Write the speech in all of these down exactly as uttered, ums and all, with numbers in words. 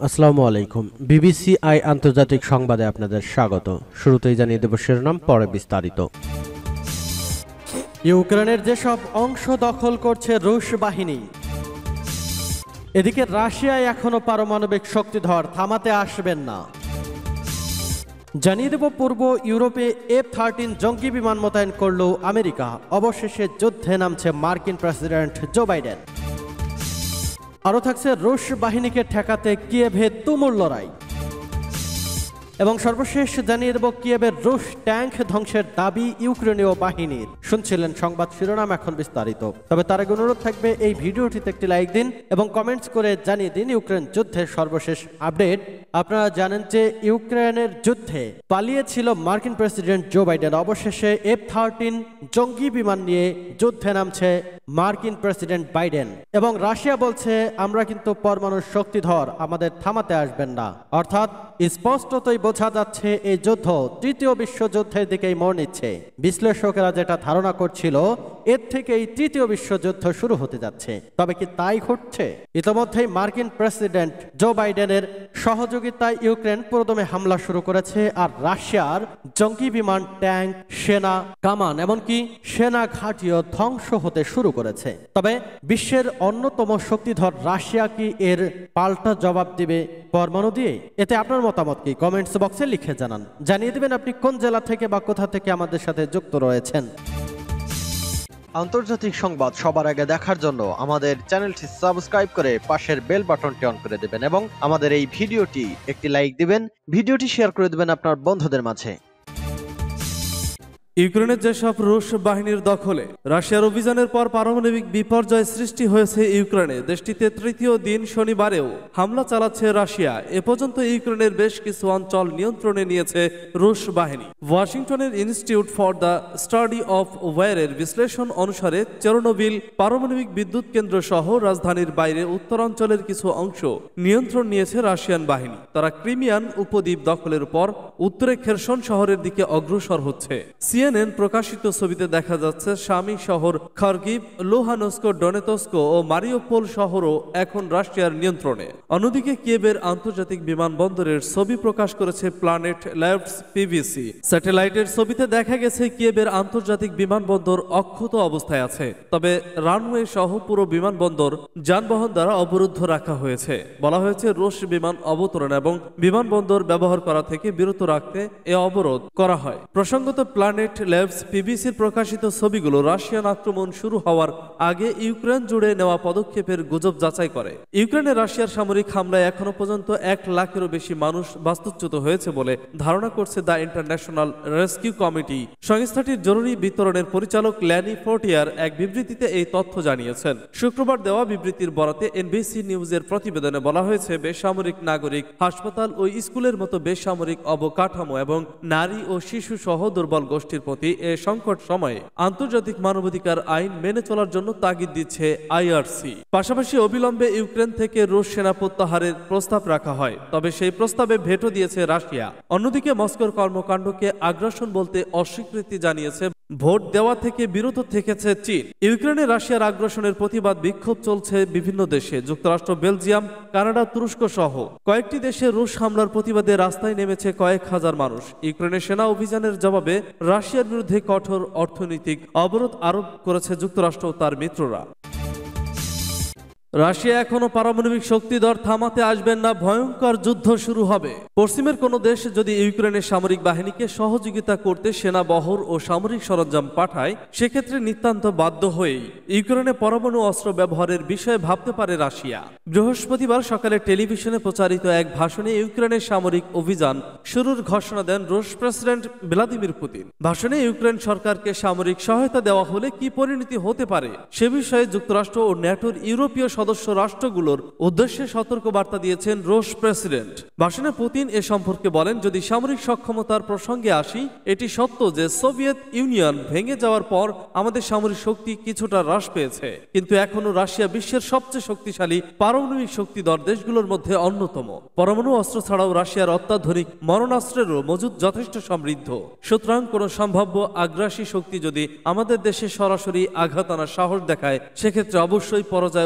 আসসালামু আলাইকুম। বিবিসিআই আন্তর্জাতিক সংবাদে আপনাদের স্বাগত। শুরুতেই জানিয়ে দেব শিরোনাম, পরে বিস্তারিত। ইউক্রেনের যেসব অংশ দখল করছে রুশ বাহিনী, এদিকে রাশিয়ায় এখনো পারমাণবিক শক্তিধর, থামাতে আসবেন না। জানিয়ে দেব পূর্ব ইউরোপে এফ থার্টিন জঙ্গি বিমান মোতায়েন করল আমেরিকা, অবশেষে যুদ্ধে নামছে মার্কিন প্রেসিডেন্ট জো বাইডেন। আরও থাকছে রুশ বাহিনীকে ঠেকাতে কিয়েভে তুমুল লড়াই, এবং সর্বশেষ জানিয়ে দেব কিয়েভের রুশ ট্যাঙ্ক ধ্বংসের দাবি ইউক্রেনীয় বাহিনীর। শুনছিলেন সংবাদ শিরোনাম, এখন বিস্তারিত। তবে তার আগে অনুরোধ থাকবে এই ভিডিওটিতে একটি লাইক দিন এবং কমেন্টস করে জানিয়ে দিন ইউক্রেন যুদ্ধের সর্বশেষ আপডেট। আপনারা জানেন যে ইউক্রেনের যুদ্ধে পালিয়েছিল মার্কিন প্রেসিডেন্ট জো বাইডেন, অবশেষে এফ থার্টিন জঙ্গি বিমান নিয়ে যুদ্ধে নামছে মার্কিন প্রেসিডেন্ট বাইডেন। এবং রাশিয়া বলছে, আমরা কিন্তু পরমাণু শক্তিধর, আমাদের থামাতে আসবেন না। অর্থাৎ স্পষ্টতই বোঝা যাচ্ছে এই যুদ্ধ তৃতীয় বিশ্বযুদ্ধের দিকেই মোড় নিচ্ছে। বিশ্লেষকেরা যেটা ধারণা করছিল, এর থেকেই তৃতীয় বিশ্বযুদ্ধ শুরু হতে যাচ্ছে। তবে কি তাই ঘটছে? ইতোমধ্যেই মার্কিন প্রেসিডেন্ট জো বাইডেনের সহযোগিতায় ইউক্রেন পুরোদমে হামলা শুরু করেছে, আর রাশিয়ার জঙ্গি বিমান, ট্যাঙ্ক, সেনা, কামান, এমনকি সেনা ঘাঁটিও ধ্বংস হতে শুরু করেছে। তবে বিশ্বের অন্যতম শক্তিধর রাশিয়া কি এর পাল্টা জবাব দিবে পরমাণু দিয়ে? এতে আপনার মতামত কি? কমেন্টস বক্সে লিখে জানান। জানিয়ে দিবেন আপনি কোন জেলা থেকে বা কোথা থেকে আমাদের সাথে যুক্ত রয়েছেন। আন্তর্জাতিক সংবাদ সবার আগে দেখার জন্য আমাদের চ্যানেলটি সাবস্ক্রাইব করে পাশের বেল বাটনটি অন করে দেবেন এবং আমাদের এই ভিডিওটি একটি লাইক দিবেন, ভিডিওটি শেয়ার করে দেবেন আপনার বন্ধুদের মাঝে। ইউক্রেনের যেসব রুশ বাহিনীর দখলে রাশিয়ার অভিযানের পর পারমাণবিক বিপর্যয় সৃষ্টি হয়েছে ইউক্রেনে, দেশটিতে তৃতীয় দিন শনিবারেও হামলা চালাচ্ছে রাশিয়া। এ পর্যন্ত ইউক্রেনের বেশ কিছু অঞ্চল নিয়ন্ত্রণে নিয়েছে রুশ বাহিনী। ওয়াশিংটনের institute for the study of ওয়ারের বিশ্লেষণ অনুসারে চেরনোবিল পারমাণবিক বিদ্যুৎ কেন্দ্র সহ রাজধানীর বাইরে উত্তরাঞ্চলের কিছু অংশ নিয়ন্ত্রণ নিয়েছে রাশিয়ান বাহিনী। তারা ক্রিমিয়ান উপদ্বীপ দখলের পর উত্তরে খেরসন শহরের দিকে অগ্রসর হচ্ছে। সিএনএন প্রকাশিত ছবিতে দেখা যাচ্ছে শামি শহর, খার্কিভ, লুহানস্ক, ডনেতস্ক ও মারিওপোল শহরও এখন রাশিয়ার নিয়ন্ত্রণে। অন্যদিকে কিয়েভের আন্তর্জাতিক বিমানবন্দরের ছবি প্রকাশ করেছে প্ল্যানেট ল্যাবস বিবিসি। স্যাটেলাইটের ছবিতে দেখা গেছে কিয়েভের আন্তর্জাতিক বিমানবন্দর অক্ষত অবস্থায় আছে, তবে রানওয়ে সহ পুরো বিমানবন্দর যানবাহন দ্বারা অবরুদ্ধ রাখা হয়েছে। বলা হয়েছে রুশ বিমান অবতরণ এবং বিমানবন্দর ব্যবহার করা থেকে বিরত রাখতে এ অবরোধ করা হয়। প্রসঙ্গত, প্ল্যানেট ল্যাবস পিবিসির প্রকাশিত ছবিগুলো রাশিয়ান আক্রমণ শুরু হওয়ার আগে ইউক্রেন জুড়ে নেওয়া পদক্ষেপের গুজব যাচাই করে। ইউক্রেনে রাশিয়ার সামরিক হামলায় এখনো পর্যন্ত এক লাখেরও বেশি মানুষ বাস্তুচ্যুত হয়েছে বলে ধারণা করছে দ্য ইন্টারন্যাশনাল রেস্কিউ কমিটি। সংস্থাটির জরুরি বিতরণের পরিচালক ল্যানি ফোর্টিয়ার এক বিবৃতিতে এই তথ্য জানিয়েছেন। শুক্রবার দেওয়া বিবৃতির বরাতে এনবিসি নিউজের প্রতিবেদনে বলা হয়েছে, বেসামরিক নাগরিক, হাসপাতাল ও স্কুলের মতো বেসামরিক অবকাঠামো এবং নারী ও শিশু সহ দুর্বল গোষ্ঠীর প্রতি এ সংকট সময়ে আন্তর্জাতিক মানবাধিকার আইন মেনে চলার জন্য তাগিদ দিচ্ছে আইআরসি। পাশাপাশি অবিলম্বে ইউক্রেন থেকে রুশ সেনা প্রত্যাহারের প্রস্তাব রাখা হয়, তবে সেই প্রস্তাবে ভেটো দিয়েছে রাশিয়া। অন্যদিকে মস্কোর কর্মকাণ্ডকে আগ্রাসন বলতে অস্বীকৃতি জানিয়েছে। ভোট দেওয়া থেকে বিরত থেকেছে চীন। ইউক্রেনে রাশিয়ার আগ্রাসনের প্রতিবাদ বিক্ষোভ চলছে বিভিন্ন দেশে। যুক্তরাষ্ট্র, বেলজিয়াম, কানাডা, তুরস্ক সহ কয়েকটি দেশে রুশ হামলার প্রতিবাদে রাস্তায় নেমেছে কয়েক হাজার মানুষ। ইউক্রেনের সেনা অভিযানের জবাবে রাশিয়ার বিরুদ্ধে কঠোর অর্থনৈতিক অবরোধ আরোপ করেছে যুক্তরাষ্ট্র ও তার মিত্ররা। রাশিয়া এখনো পারমাণবিক শক্তিধর, থামাতে আসবেন না, ভয়ঙ্কর যুদ্ধ শুরু হবে। পশ্চিমের কোনো দেশ যদি ইউক্রেনের সামরিক বাহিনীকে সহযোগিতা করতে সেনা বহর ও সামরিক সরঞ্জাম পাঠায়, সেক্ষেত্রে নিতান্ত বাধ্য হয়েই ইউক্রেনে পরমাণু অস্ত্র ব্যবহারের বিষয়ে ভাবতে পারে রাশিয়া। বৃহস্পতিবার সকালে টেলিভিশনে প্রচারিত এক ভাষণে ইউক্রেনের সামরিক অভিযান শুরুর ঘোষণা দেন রুশ প্রেসিডেন্ট ভ্লাদিমির পুতিন। ভাষণে ইউক্রেন সরকারকে সামরিক সহায়তা দেওয়া হলে কি পরিণতি হতে পারে সে বিষয়ে যুক্তরাষ্ট্র ও ন্যাটোর ইউরোপীয় সদস্য রাষ্ট্রগুলোর উদ্দেশ্যে সতর্ক বার্তা দিয়েছেন রুশ প্রেসিডেন্ট। ভাষণে পুতিন এ সম্পর্কে বলেন, যদি সামরিক সক্ষমতার প্রসঙ্গে আসি, এটি সত্য যে সোভিয়েত ইউনিয়ন ভেঙে যাওয়ার পর আমাদের সামরিক শক্তি কিছুটা হ্রাস পেয়েছে, কিন্তু এখনো রাশিয়া বিশ্বের সবচেয়ে শক্তিশালী পারমাণবিক শক্তিধর দেশগুলোর মধ্যে অন্যতম। পরমাণু অস্ত্র ছাড়াও রাশিয়ার অত্যাধুনিক মরণাস্ত্রেরও মজুদ যথেষ্ট সমৃদ্ধ। সুতরাং কোনো সম্ভাব্য আগ্রাসী শক্তি যদি আমাদের দেশে সরাসরি আঘাত আনার সাহস দেখায়, সেক্ষেত্রে অবশ্যই পরাজয় ও তার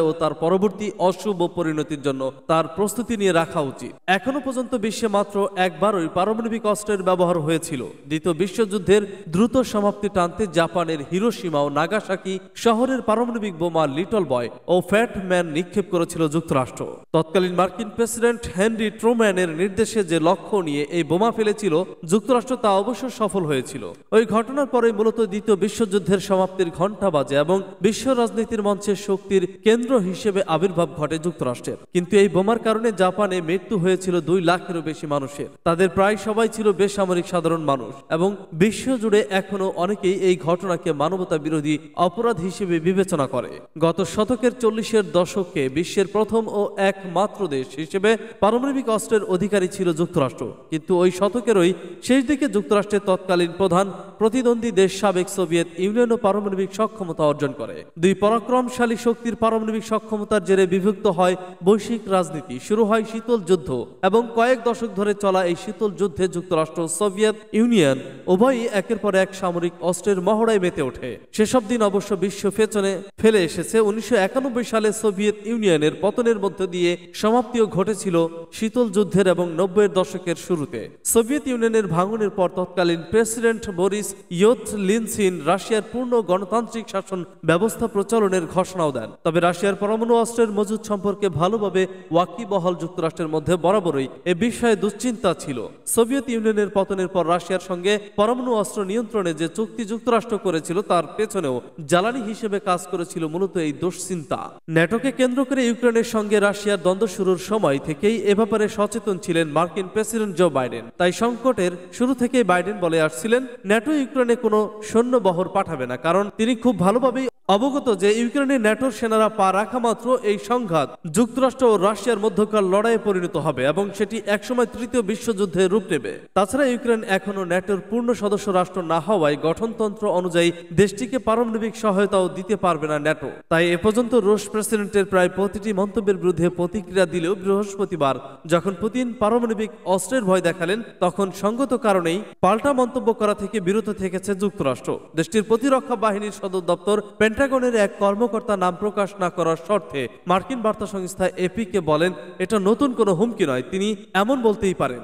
পরবর্তী অশুভ পরিণতির জন্য তার প্রস্তুতি নিয়ে রাখা উচিত। এখনো পর্যন্ত বিশ্বে মাত্র একবারই পারমাণবিক অস্ত্রের ব্যবহার হয়েছিল। দ্বিতীয় বিশ্বযুদ্ধের দ্রুত সমাপ্তি টানতে জাপানের হিরোশিমা ও নাগাসাকি শহরের পারমাণবিক বোমা লিটল বয় ও ফ্যাট ম্যান নিক্ষেপ করেছিল যুক্তরাষ্ট্র। তৎকালীন মার্কিন প্রেসিডেন্ট হেনরি ট্রুম্যানের নির্দেশে যে লক্ষ্য নিয়ে এই বোমা ফেলেছিল যুক্তরাষ্ট্র তা অবশ্য সফল হয়েছিল। ওই ঘটনার পরে মূলত দ্বিতীয় বিশ্বযুদ্ধের সমাপ্তির ঘণ্টা বাজে এবং বিশ্ব রাজনীতির মঞ্চে শক্তির কেন্দ্র হিসেবে আবির্ভাব ঘটে যুক্তরাষ্ট্রের। কিন্তু এই বোমার কারণে জাপানে মৃত্যু হয়েছিল দুই লাখেরও বেশি মানুষের। তাদের প্রায় সবাই ছিল বেসামরিক সাধারণ মানুষ এবং বিশ্বজুড়ে এখনো অনেকেই এই ঘটনাকে মানবতা বিরোধী অপরাধ হিসেবে বিবেচনা করে। গত শতকের চল্লিশের দশকে বিশ্বের প্রথম ও একমাত্র দেশ হিসেবে পারমাণবিক অস্ত্রের অধিকারী ছিল যুক্তরাষ্ট্র। কিন্তু ওই শতকেরই শেষ দিকে যুক্তরাষ্ট্রের তৎকালীন প্রধান প্রতিদ্বন্দ্বী দেশ সাবেক সোভিয়েত ইউনিয়নও পারমাণবিক সক্ষমতা অর্জন করে। দুই পরাক্রমশালী শক্তির পারমাণবিক সক্ষমতার জেরে বিভক্ত হয় বৈশ্বিক রাজনীতি, শুরু হয় শীতল যুদ্ধ এবং কয়েক দশক ধরে চলা এই শীতল যুদ্ধে যুক্তরাষ্ট্র সোভিয়েত ইউনিয়ন উভয়ই একের পর এক সামরিক অস্ত্রের মহড়ায় মেতে ওঠে। সেসব দিন অবশ্য বিশ্ব পেছনে ফেলে এসেছে। উনিশশো একানব্বই সালে সোভিয়েত ইউনিয়নের পতনের মধ্য দিয়ে সমাপ্তিও ঘটেছিল শীতল যুদ্ধের এবং নব্বইয়ের দশকের শুরুতে। সোভিয়েত ইউনিয়নের ভাঙনের পর তৎকালীন প্রেসিডেন্ট বরিস ইয়েলৎসিন রাশিয়ার পূর্ণ গণতান্ত্রিক শাসন ব্যবস্থা প্রচলনের ঘোষণাও দেন। তবে রাশিয়ার পরমাণু অস্ত্রের মজুদ সম্পর্কে ভালোভাবে ওয়াকিবহাল যুক্তরাষ্ট্রের মধ্যে বরাবরই এ বিষয়ে দুশ্চিন্তা ছিল। সোভিয়েত ইউনিয়নের পতনের পর রাশিয়ার সঙ্গে পরমাণু অস্ত্র নিয়ন্ত্রণে যে চুক্তি যুক্তরাষ্ট্র করেছিল তার পেছনেও জ্বালানি হিসেবে কাজ করেছিল মূলত এই দুশ্চিন্তা। ন্যাটোকে কেন্দ্র করে ইউক্রেনের সঙ্গে রাশিয়ার দ্বন্দ্ব শুরুর সময় থেকেই এ ব্যাপারে সচেতন ছিলেন মার্কিন প্রেসিডেন্ট জো বাইডেন। তাই সংকটের শুরু থেকেই বাইডেন বলে আসছিলেন ন্যাটো ইউক্রেনে কোনো সৈন্য বহর পাঠাবে না, কারণ তিনি খুব ভালোভাবেই অবগত যে ইউক্রেনে ন্যাটোর সেনারা পা রাখা মাত্র এই সংঘাত যুক্তরাষ্ট্র ও রাশিয়ার মধ্যকার লড়াইয়ে পরিণত হবে এবং সেটি একসময় তৃতীয় বিশ্বযুদ্ধে রূপ নেবে। তাছাড়া ইউক্রেন এখনও ন্যাটোর পূর্ণ সদস্য রাষ্ট্র না হওয়ায় গঠনতন্ত্র অনুযায়ী দেশটিকে পারমাণবিক সহায়তাও দিতে পারবে না ন্যাটো। তাই এ পর্যন্ত রুশ প্রেসিডেন্টের প্রায় প্রতিটি মন্তব্যের বিরুদ্ধে প্রতিক্রিয়া দিলেও বৃহস্পতিবার যখন পুতিন পারমাণবিক অস্ত্রের ভয় দেখালেন তখন সঙ্গত কারণেই পাল্টা মন্তব্য করা থেকে বিরত থেকেছে যুক্তরাষ্ট্র। দেশটির প্রতিরক্ষা বাহিনীর সদর দপ্তর পেন্টাগনের এক কর্মকর্তা নাম প্রকাশ না করার শর্তে মার্কিন বার্তা সংস্থা এপিকে বলেন এটা নতুন কোনো হুমকি নয়, তিনি এমন বলতেই পারেন।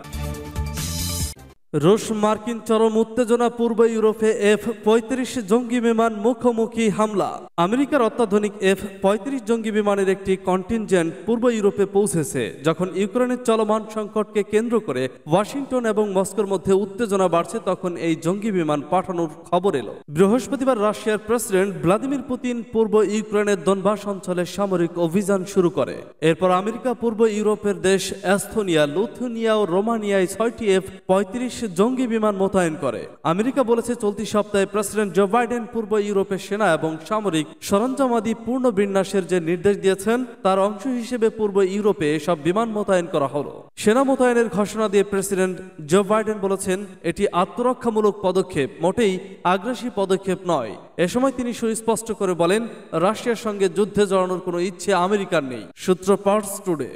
রুশ মার্কিন চরম উত্তেজনা, পূর্ব ইউরোপে এফ পঁয়ত্রিশ জঙ্গি বিমান মুখোমুখি হামলা। আমেরিকার অত্যাধুনিক এফ পঁয়ত্রিশ জঙ্গি বিমানের একটি কন্টিনজেন্ট পূর্ব ইউরোপে পৌঁছেছে যখন ইউক্রেনের চলমান সংকটকে কেন্দ্র করে ওয়াশিংটন এবং মস্কোর মধ্যে উত্তেজনা বাড়ছে, তখন এই জঙ্গি বিমান পাঠানোর খবর এলো। বৃহস্পতিবার রাশিয়ার প্রেসিডেন্ট ভ্লাদিমির পুতিন পূর্ব ইউক্রেনের দনবাস অঞ্চলে সামরিক অভিযান শুরু করে। এরপর আমেরিকা পূর্ব ইউরোপের দেশ এস্তোনিয়া, লিথুয়ানিয়া ও রোমানিয়ায় ছয়টি এফ পঁয়ত্রিশ জঙ্গি বিমান মোতায়েন করে। আমেরিকা বলেছে চলতি সপ্তাহে প্রেসিডেন্ট জো বাইডেন পূর্ব ইউরোপের সেনা এবং সামরিক সরঞ্জামাদি পূর্ণ বিন্যাসের যে নির্দেশ দিয়েছেন তার অংশ হিসেবে পূর্ব ইউরোপে এসব বিমান মোতায়েন করা হলো। সেনা মোতায়েনের ঘোষণা দিয়ে প্রেসিডেন্ট জো বাইডেন বলেছেন এটি আত্মরক্ষামূলক পদক্ষেপ, মোটেই আগ্রাসী পদক্ষেপ নয়। এ সময় তিনি সুস্পষ্ট করে বলেন রাশিয়ার সঙ্গে যুদ্ধে জড়ানোর কোনো ইচ্ছে আমেরিকার নেই। সূত্র পার্স টুডে।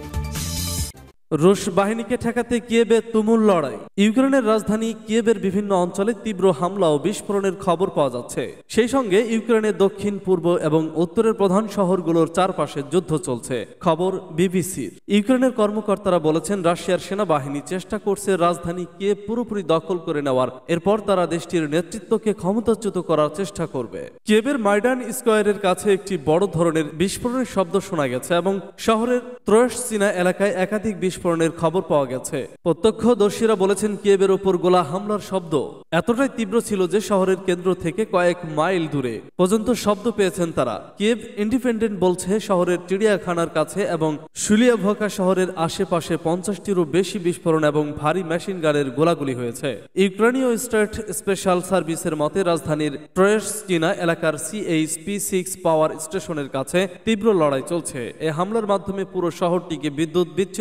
রুশ বাহিনীকে ঠেকাতে কিয়েভে তুমুল লড়াই। ইউক্রেনের রাজধানী কিয়েভের বিভিন্ন অঞ্চলে তীব্র হামলা ও বিস্ফোরণের খবর পাওয়া যাচ্ছে। সেই সঙ্গে ইউক্রেনের দক্ষিণ, পূর্ব এবং উত্তরের প্রধান শহরগুলোর চারপাশে যুদ্ধ চলছে। খবর বিবিসির। ইউক্রেনের কর্মকর্তারা বলেছেন রাশিয়ার সেনাবাহিনী চেষ্টা করছে রাজধানী কিয়েভ পুরোপুরি দখল করে নেওয়ার, এরপর তারা দেশটির নেতৃত্বকে ক্ষমতাচ্যুত করার চেষ্টা করবে। কিয়েভের মাইদান স্কোয়ারের কাছে একটি বড় ধরনের বিস্ফোরণের শব্দ শোনা গেছে এবং শহরের ত্রয়সচিনা এলাকায় একাধিক বিস্ফোরণের খবর পাওয়া গেছে। প্রত্যক্ষদর্শীরা বলেছেন কিয়েভের উপর গোলা হামলার শব্দ এতটাই তীব্র ছিল যে শহরের কেন্দ্র থেকে কয়েক মাইল দূরে পর্যন্ত শব্দ পেয়েছেন তারা। কিয়েভ ইন্ডিপেন্ডেন্ট বলছে শহরের চিড়িয়াখানার কাছে এবং শুলিয়াভকা শহরের আশেপাশে পঞ্চাশটিরও বেশি বিস্ফোরণ এবং ভারী মেশিন গানের গোলাগুলি হয়েছে। ইউক্রেনীয় স্টেট স্পেশাল সার্ভিসের মতে রাজধানীর ট্রয়সচিনা এলাকার সিএইচ পি সিক্স পাওয়ার স্টেশনের কাছে তীব্র লড়াই চলছে। এ হামলার মাধ্যমে পুরো শহরটিকে বিদ্যুৎ বিচ্ছিন্ন করা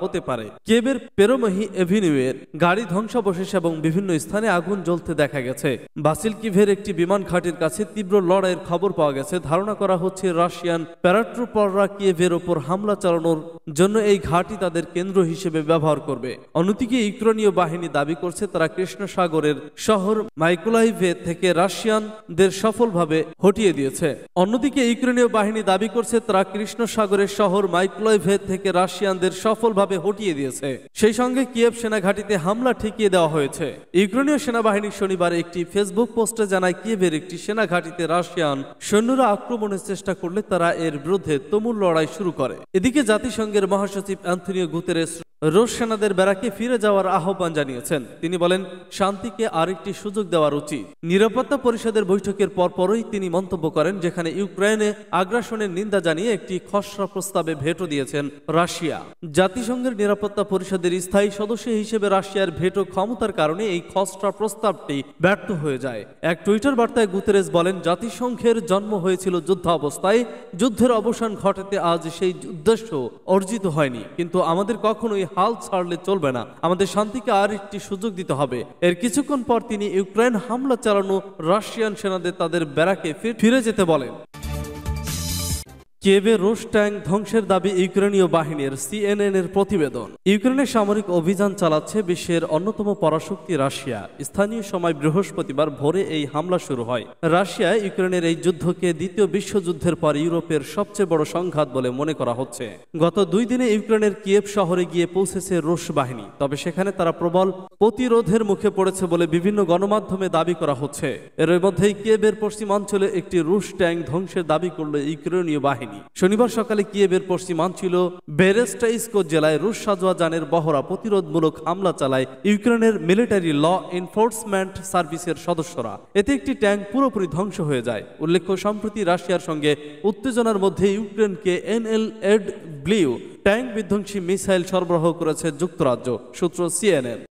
হতে পারে। কিয়েভের পেরোমহি এভিনিউয়ের গাড়ি ধ্বংসাবশেষ এবং বিভিন্ন স্থানে আগুন জ্বলতে দেখা গেছে। বাসিলকিভের একটি বিমান ঘাঁটির কাছে তীব্র লড়াইয়ের খবর পাওয়া গেছে। ধারণা করা হচ্ছে রাশিয়ান প্যারাট্রুপাররা কিয়েভের ওপর হামলা চালানোর জন্য এই ঘাঁটি তাদের কেন্দ্র হিসেবে ব্যবহার করবে। অন্যদিকে ইউক্রেনীয় বাহিনী দাবি করছে তারা কৃষ্ণ সাগরের শহর মাইকোলাইভে থেকে রাশিয়ানদের সফলভাবে হটিয়ে দিয়েছে। অন্যদিকে ইউক্রেনীয় বাহিনী দাবি করছে তারা কৃষ্ণ সাগরের শহর মাইকোলাইভে থেকে রাশিয়ানদের সফলভাবে হটিয়ে দিয়েছে। সেই সঙ্গে কিয়েভ সেনাঘাঁটিতে হামলা ঠেকিয়ে দেওয়া হয়েছে। ইউক্রেনীয় সেনাবাহিনী শনিবার একটি ফেসবুক পোস্টে জানায় কিয়েভের একটি সেনাঘাঁটিতে রাশিয়ান সৈন্যরা আক্রমণের চেষ্টা করলে তারা এর বিরুদ্ধে তুমুল লড়াই শুরু করে। এদিকে জাতিসংঘের মহাসচিব অ্যান্টনিও গুতেরেস রুশ সেনাদের ব্যারাকে ফিরে যাওয়ার আহ্বান জানিয়েছেন। তিনি বলেন, শান্তিকে আরেকটি সুযোগ দেওয়ার উচিত। নিরাপত্তা পরিষদের বৈঠকের পরপরই তিনি মন্তব্য করেন, যেখানে ইউক্রেনে আগ্রাসনের নিন্দা জানিয়ে একটি খসড়া প্রস্তাবে ভেটো দিয়েছেন রাশিয়া। জাতিসংঘের নিরাপত্তা পরিষদের স্থায়ী সদস্য হিসেবে রাশিয়ার ভেটো ক্ষমতার কারণে এই খসড়া প্রস্তাবটি ব্যর্থ হয়ে যায়। এক টুইটার বার্তায় গুতেরেস বলেন, জাতিসংঘের জন্ম হয়েছিল যুদ্ধাবস্থায়। যুদ্ধের অবসান ঘটাতে আজ সেই উদ্দেশ্য অর্জিত হয়নি, কিন্তু আমাদের কখনোই হাল ছাড়লে চলবে না। আমাদের শান্তিকে আর একটি সুযোগ দিতে হবে। এর কিছুক্ষণ পর তিনি ইউক্রেন হামলা চালানো রাশিয়ান সেনাদের তাদের ব্যারাকে ফিরে যেতে বলেন। কিয়েভে রুশ ট্যাঙ্ক ধ্বংসের দাবি ইউক্রেনীয় বাহিনীর। সিএনএন এর প্রতিবেদন। ইউক্রেনের সামরিক অভিযান চালাচ্ছে বিশ্বের অন্যতম পরাশক্তি রাশিয়া। স্থানীয় সময় বৃহস্পতিবার ভোরে এই হামলা শুরু হয়। রাশিয়া ইউক্রেনের এই যুদ্ধকে দ্বিতীয় বিশ্বযুদ্ধের পর ইউরোপের সবচেয়ে বড় সংঘাত বলে মনে করা হচ্ছে। গত দুই দিনে ইউক্রেনের কিয়েভ শহরে গিয়ে পৌঁছেছে রুশ বাহিনী, তবে সেখানে তারা প্রবল প্রতিরোধের মুখে পড়েছে বলে বিভিন্ন গণমাধ্যমে দাবি করা হচ্ছে। এর মধ্যেই কিয়েভের পশ্চিমাঞ্চলে একটি রুশ ট্যাঙ্ক ধ্বংসের দাবি করল ইউক্রেনীয় বাহিনী। শনিবার সকালে কিয়েভের পশ্চিমাঞ্চল বেরেস্টাইস্কো জেলায় রুশ সাজোয়া যানের বহরা প্রতিরোধমূলক হামলা চালায় ইউক্রেনের মিলিটারি ল এনফোর্সমেন্ট সার্ভিসের সদস্যরা। এতে একটি ট্যাঙ্ক পুরোপুরি ধ্বংস হয়ে যায়। উল্লেখ্য, সম্প্রতি রাশিয়ার সঙ্গে উত্তেজনার মধ্যে ইউক্রেনকে এনএল এড ব্লিউ ট্যাঙ্ক বিধ্বংসী মিসাইল সরবরাহ করেছে যুক্তরাজ্য, সূত্র সিএনএন।